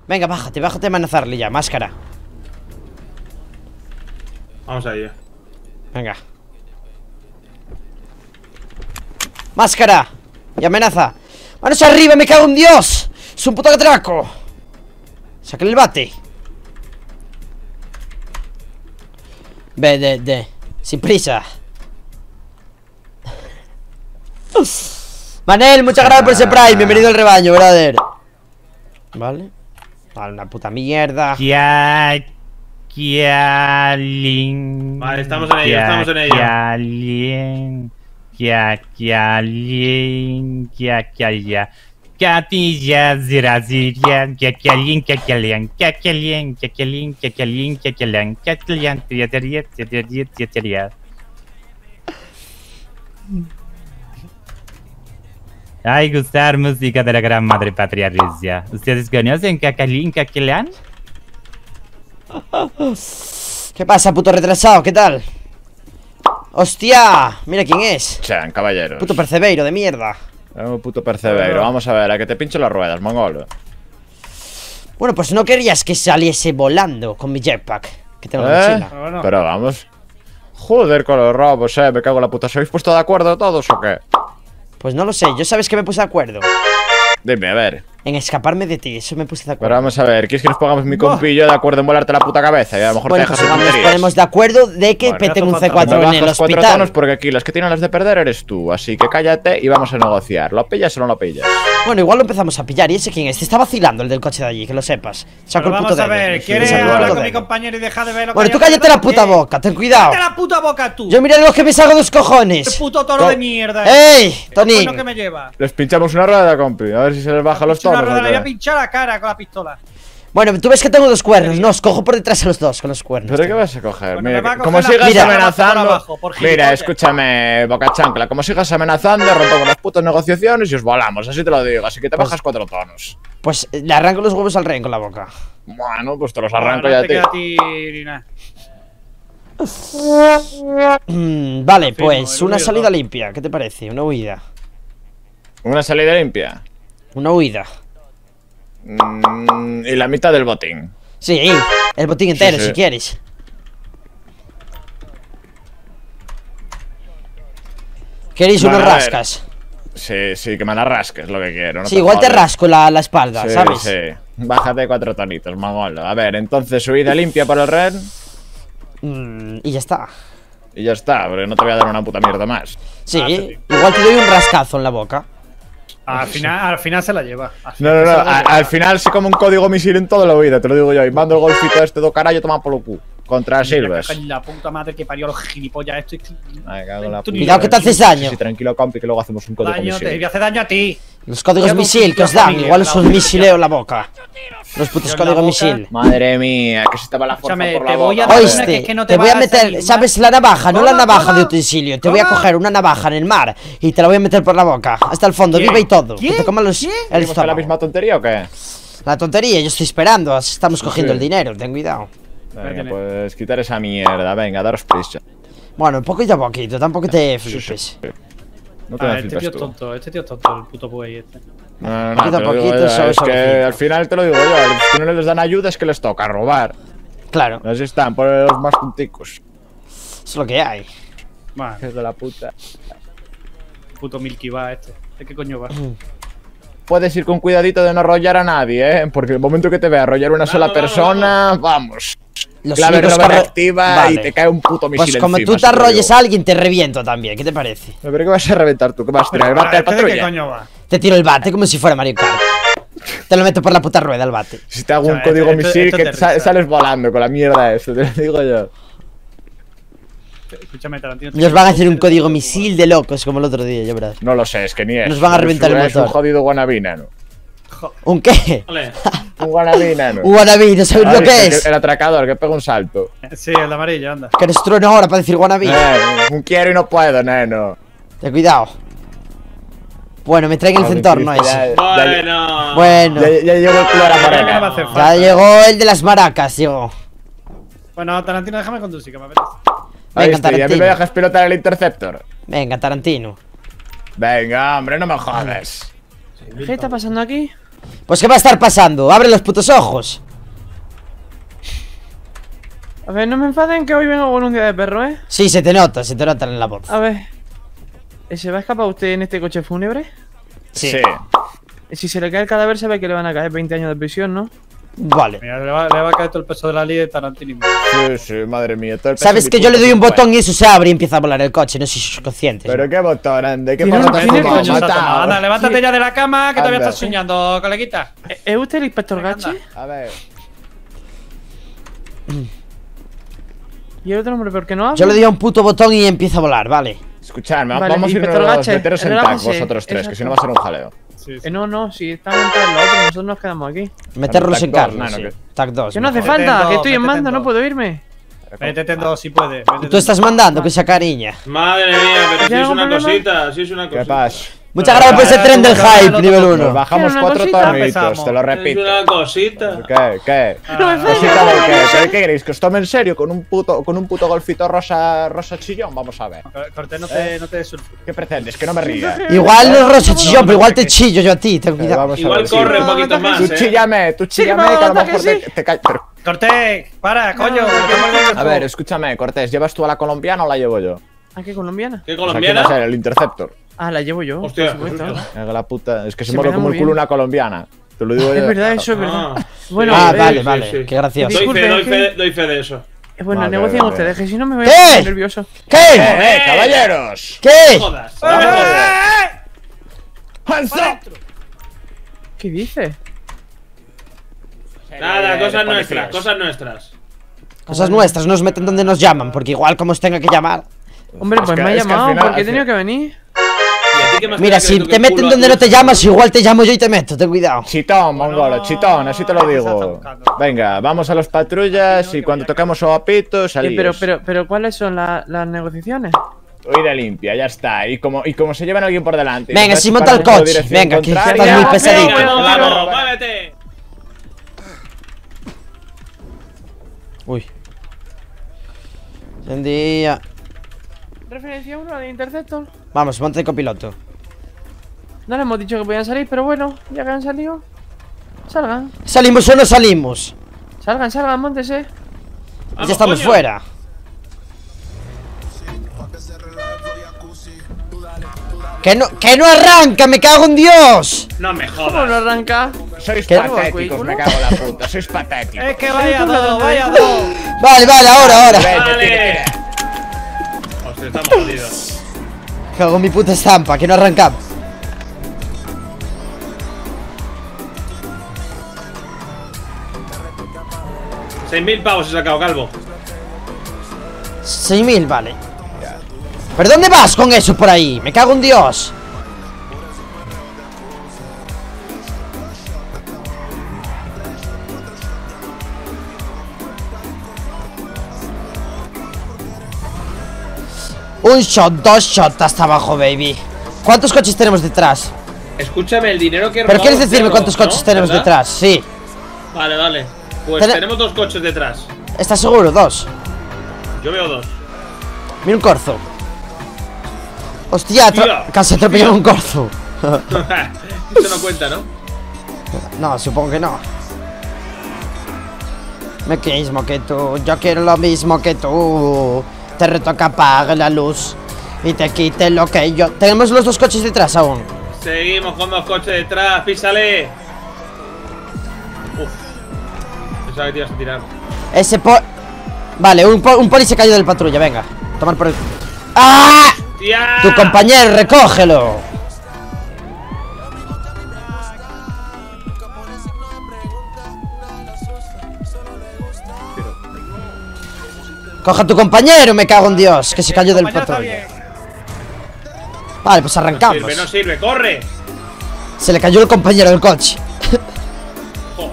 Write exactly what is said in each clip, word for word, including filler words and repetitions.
Venga, bájate, bájate a amenazarle ya, máscara. Vamos a ello. Venga. Máscara. Y amenaza. ¡Manos arriba, me cago en Dios! ¡Es un puto atraco! Sácale el bate. Ve, de, de. Sin prisa. Manel, muchas gracias por ese Prime. Bienvenido al rebaño, brother. Vale. Vale, una puta mierda. Kia, kia, lin. Vale, estamos en ello, estamos en ello. Kia, lin. Kia, kia, lin. Kia, kia, ya. Katilla, ziraziria. Kia, kia, lin, kia, kia, lin. Kia, kia, lin, kia, kia, lin, kia, kia, lin, kia, kia, lin. Kia, kia, lin, kia, kia, lin, kia, kia, lin, kia, kia, lin. Ay, gustar música de la gran madre patria Rusia. ¿Ustedes conocen Kakalin Kakelian? ¿Qué pasa, puto retrasado? ¿Qué tal? ¡Hostia! Mira quién es. Sean caballeros. Puto percebeiro de mierda. Un puto percebeiro. Vamos a ver, a que te pincho las ruedas, mongolo. Bueno, pues no querías que saliese volando con mi jetpack, que tengo en la ¿Eh? mochila. Bueno. Pero vamos. Joder con los robos, eh. Me cago en la puta. ¿Se habéis puesto de acuerdo todos o qué? Pues no lo sé, yo sabes que me puse de acuerdo Dime, a ver. en escaparme de ti, eso me puse de Pero acuerdo. vamos a ver, ¿quieres que nos pongamos mi compillo de acuerdo en volarte la puta cabeza? Y a lo mejor Bueno, te pues dejas igual en nos tonterías. ponemos de acuerdo de que Bueno, peten un hace C falta- cuatro Me en el bajas cuatro hospital. tonos porque aquí las que tienen las de perder eres tú. Así que cállate y vamos a negociar. ¿Lo pillas o no lo pillas? Bueno, igual lo empezamos a pillar. ¿Y ese quién es? Te está vacilando el del coche de allí, que lo sepas. Saco Pero el puto vamos a dedo. ver, Sí, ¿quieres saco el hablar puto con mi dedo. compañero y deja de ver lo que Bueno, hay tú alrededor? cállate la puta ¿Qué? boca, ten cuidado. ¡Cállate la puta boca tú! Yo mira lo que me salgo de los ¡Qué cojones. puto toro de mierda! ¡Ey, ¿Qué Tony! que me lleva? Les pinchamos una rueda, compi. A ver si se les baja los Pincha una tonos. rueda, ¿o le voy a qué? pinchar la cara con la pistola. Bueno, tú ves que tengo dos cuernos. No, os cojo por detrás a los dos con los cuernos. ¿Pero qué vas a coger? Bueno, Mira, me va a coger como la sigas Mira. amenazando. por abajo, por Mira, gilipollas. escúchame, boca chancla. Como sigas amenazando, rompemos las putas negociaciones y os volamos. Así te lo digo. Así que te Pues- bajas cuatro tonos. Pues eh, le arranco los huevos al rehén con la boca. Bueno, pues te los Bueno, arranco no ya a te ti. queda a ti ni nada. Mm, vale, Confirmo, pues el una huido. salida limpia. ¿Qué te parece? Una huida. Una salida limpia. Una huida. Mm, y la mitad del botín. Sí, el botín entero, sí. si quieres. ¿Queréis Bueno, unos a ver. rascas? Sí, sí, que me la rasques lo que quiero. No Sí, igual te jodes. rasco la, la espalda, Sí, ¿sabes? sí. Bájate cuatro tonitos, mongolo. A ver, entonces huida limpia para el red. Mm, y ya está. Y ya está, porque no te voy a dar una puta mierda más. Sí, Ah, sí. igual te doy un rascazo en la boca. Al final, al final se la lleva. Al No, final no, no. se la a- lleva. al final se come un código misil en toda la vida, te lo digo yo. Y mando el golfito este do carallo, toma por lo cu. Contra Mira, Silves. cago en la puta madre que parió a los gilipollas esto. y- Ay, cago en la Tú puta. Cuidado que te haces daño. Sí, sí, tranquilo, compi, que luego hacemos un código Daño, te voy a misil. hacer daño a ti. Los códigos Llevo un misil que os puto dan, familia, igual os la os hostia. misileo en la boca. Los putos Yo en la códigos boca. misil. Madre mía, que se te va la fuerza Escúchame, por te la voy a boca. dar madre. una que Oíste, es que no te te voy a va a meter, salir ¿sabes? La navaja, no la Toma, navaja toma. de utensilio. Te voy a Toma. coger una navaja en el mar y te la voy a meter por la boca. Hasta el fondo, ¿Quién? viva y todo. Que ¿Quién? te coman los, ¿Quién? el ¿Seguimos con la estómago. misma tontería o qué? La tontería, yo estoy esperando. Estamos cogiendo Sí. el dinero, ten cuidado. Venga, tiene. pues quitar esa mierda, venga, daros prisa. Bueno, poquito a poquito, tampoco te flipes. No te Ah, me este flipes tío es tú. tonto, este tío es tonto, el puto buey este. No, no, no, Poquito a te lo digo poquito, yo, suave, es que suavecito. al final te lo digo yo, a los que no les dan ayuda es que les toca robar. Claro, Así están, por los más punticos. es lo que hay. Bueno, Es de la puta. puto Milky va este. ¿De qué coño va? Puedes ir con cuidadito de no arrollar a nadie, ¿eh? Porque el momento que te vea arrollar una sola vamos, persona, vamos. Los Clave únicos rover corre- activa Vale. y te cae un puto misil Pues como encima, tú te así lo arrolles digo. a alguien, te reviento también. ¿Qué te parece? ¿Pero qué vas a reventar tú? ¿Qué vas a tirar? ¿El bate al ¿Este de qué patrulla? coño va? Te tiro el bate como si fuera Mario Kart. Te lo meto por la puta rueda el bate. Si te hago O un sea, código esto- misil esto que te sa- risa. sales volando con la mierda esta, te lo digo yo. Escúchame, Tarantino. Nos van a hacer un código misil de locos como el otro día, ya verás. No lo sé, es que ni es. Nos van a reventar el Es un motor. jodido wannabe, nano. ¿Un qué? Vale. Un wannabe, nano. Un wannabe, ¿no sabes lo Ay, que el- es? El atracador que pega un salto. Sí, el de amarillo, anda. Que eres trueno ahora para decir wannabe. Eh, un quiero y no puedo, nano. Ten cuidado. Bueno, me traen el Joder, centorno Cristo, ya- ese. ya- Bueno. Bueno, Ya, ya llegó el culo a la Creo que no me morena. hace ya falta. llegó el de las maracas, llegó. Bueno, Tarantino, déjame conducir, que me apetece. Ahí Venga, estoy, ¿y a mí me Tarantino. dejas pilotar el Interceptor? Venga, Tarantino. Venga, hombre, no me jodes. ¿Qué está pasando aquí? Pues ¿qué va a estar pasando? Abre los putos ojos. A ver, no me enfaden que hoy vengo con un día de perro, ¿eh? Sí, se te nota, se te nota en la voz. A ver. ¿Se va a escapar usted en este coche fúnebre? Sí. Si se le cae el cadáver, sabe que le van a caer veinte años de prisión, ¿no? Vale. Mira, le va, le va a caer todo el peso de la ley de Tarantino. Sí, sí, madre mía. Todo el peso Sabes de mi que yo le puto doy un cuerpo. botón y eso se abre y empieza a volar el coche. No sé si sois conscientes. Pero qué botón, ande. ¿Qué Tiene pasa? un- ¿Te has tiene el fumado? coche Coño, Matao. Satán. Anda, levántate Sí. ya de la cama que todavía Anda. estás soñando, coleguita. ¿E- ¿Es usted el inspector Venga, Gachi? anda. A ver. ¿Y el otro hombre por qué no habla? Yo le doy a un puto botón y empieza a volar, vale. Escuchadme, Vale, vamos a inspector irnos Gache, meteros en tag relájese. vosotros tres, que Exacto. si no va a ser un jaleo. Sí, sí. Eh, no, no, si están entre los otros, nosotros nos quedamos aquí. Meterlos en Tac dos, carne, nano, sí. que- Tac dos. Que no hace mejor. Métete falta, en que dos, estoy en métete en mando, no dos. puedo irme. Métete en dos si puedes. métete Tú en estás dos. mandando, que esa cariña. Madre mía, pero si ¿Tiene es algún una problema? cosita, si es una ¿Qué cosita. pasa? Muchas gracias por ese Ahora, tren del tú, ahora, hype, tú, nivel tú, Nos uno. bajamos ¿Quiere una cuatro cosita? tornitos, Empezamos. te lo Es repito. una cosita. ¿Qué? ¿Qué? No me ¿Cosita falles, de no me qué? falles. ¿Qué, qué queréis? ¿Que os tome en serio con un puto, con un puto golfito rosa, rosa chillón? Vamos a ver. Cortés, no te, no te surfes. ¿Qué pretendes? Que no me ría. Igual no es rosa chillón, pero igual te que- chillo yo a ti, ten cuidado. Vamos a Igual ver, sí. corre un No, poquito no, más, Tú eh. chíllame, tú Sí, chíllame, que me que a lo aguanta, mejor que te, sí. te ca- pero- Cortés, para, coño. No, que no, te muerdes A el ver, juego. escúchame, Cortés, ¿llevas tú a la colombiana o la llevo yo? ¿A qué colombiana? ¿Qué O sea, ¿quién colombiana? va a ser? El Interceptor. Ah, la llevo yo. Hostia, por supuesto. qué susto. Es que la puta, es que se Se me mueve da como muy el culo bien. una colombiana. Te lo digo yo. Es verdad, eso es verdad. Ah, Bueno, Ah, eh, vale, sí, vale, sí. qué gracioso. Doy Disculpe, fe, doy es que- fe, doy fe de eso. Eh, Bueno, Vale, negocien vale. ustedes, que si no me voy a ¿Qué? poner nervioso. ¿Qué? ¡Eh, caballeros! ¿Qué? Jodas. Vamos a ver. ¡Eh! ¡Hands up! ¿Qué dice? Nada, Eh, de cosas policías. nuestras, cosas nuestras. Cosas nuestras, nos meten donde nos llaman, porque igual como os tenga que llamar. Hombre, Es pues que- me ha es que al llamado final- porque he al tenido fin- que venir. ¿Y a ti qué más Mira, te da que si le toque te el meten culo a donde tu no te hijo? llamas, igual te llamo yo y te meto, ten cuidado. Chitón, mongolo, chitón, así te lo ¿qué se está digo. buscando? Venga, vamos a los patrullas y cuando toquemos a Pito, Eh, salimos. pero, pero, pero, ¿cuáles son la- las negociaciones? Huida limpia, ya está. Y como, y como se llevan a alguien por delante. y Venga, nos si vas monta el disparando en coche. dirección Venga, que contraria, estás muy Ya, pesadito. Venga, Pero, vamos, pero- muévete. Uy. Buen día. Referencia uno de Interceptor. Vamos, monte de copiloto. No le hemos dicho que podían salir, pero bueno, ya que han salido, salgan. ¿Salimos o no salimos? Salgan, salgan, móntese. Vamos, Ya estamos coño. fuera. ¡Que no, que no arranca! ¡Me cago en Dios! No me ¿Cómo no jodas. arranca? Sois ¿Qué? patéticos, me cago en la puta. Sois patéticos. Es que vaya Tú la dos, de- vaya dos. Vale, vale, ahora, ahora. Vete, Vale. tira, tira. Hostia, estamos jodidos. Cago en mi puta estampa, que no arrancamos. Seis mil pavos he sacado, calvo. Seis mil, vale. ¿Pero dónde vas con eso por ahí? Me cago en Dios. Un shot, dos shots hasta abajo, baby. ¿Cuántos coches tenemos detrás? Escúchame, el dinero que he ¿Pero robado quieres es decirme mío, cuántos ¿no? coches tenemos ¿Verdad? detrás? Sí. Vale, vale. Pues Tene- tenemos dos coches detrás. ¿Estás seguro? Dos. Yo veo dos. Mira un corzo. Hostia, atro- Hostia. casi atropelló un corzo. Eso no cuenta, ¿no? No, supongo que no. Me mismo que tú, yo quiero lo mismo que tú. Te reto que apague la luz y te quite lo que yo. Tenemos los dos coches detrás aún. Seguimos con dos coches detrás, písale. Uf. Pensaba que te ibas a tirar. Ese po... Vale, un, po- un poli se cayó del patrulla, venga. Tomar por el... ¡Ah! ¡Tía! Tu compañero, recógelo. Coja a tu compañero, me cago en Dios, que se cayó del Compañero, está patrulla. bien. Vale, pues No arrancamos. sirve, no sirve, corre. Se le cayó el compañero del coche. Joder.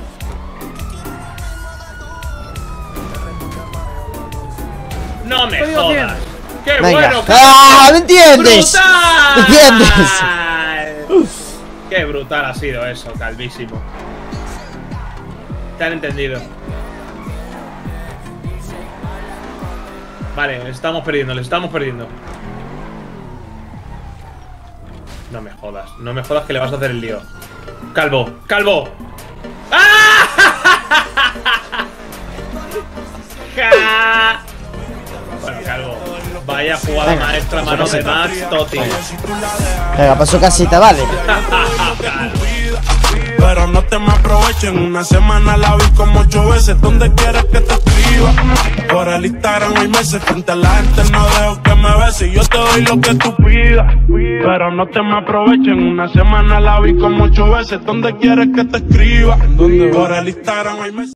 No me Código jodas. ¡Qué Venga. bueno! qué ¡Ah! ¿Me entiendes? ¡Brutal! ¿Me entiendes? ¡Qué brutal ha sido eso, calvísimo! Te han entendido. Vale, les estamos perdiendo, les estamos perdiendo. No me jodas, no me jodas que le vas a hacer el lío. Calvo, calvo. ¡Ah! Ja. Bueno, calvo. Vaya jugada Venga, maestra, paso mano de casita. Max Totti. Venga, para su casita, vale. Pero no te me aprovechen, una semana la vi como ocho veces. Donde quieres que te escriba, por el Instagram hay meses. Frente a la gente no dejo que me beses. Yo te doy lo que tú pidas, pero no te me aprovechen, una semana la vi como ocho veces. Donde quieres que te escriba, por el Instagram hay meses.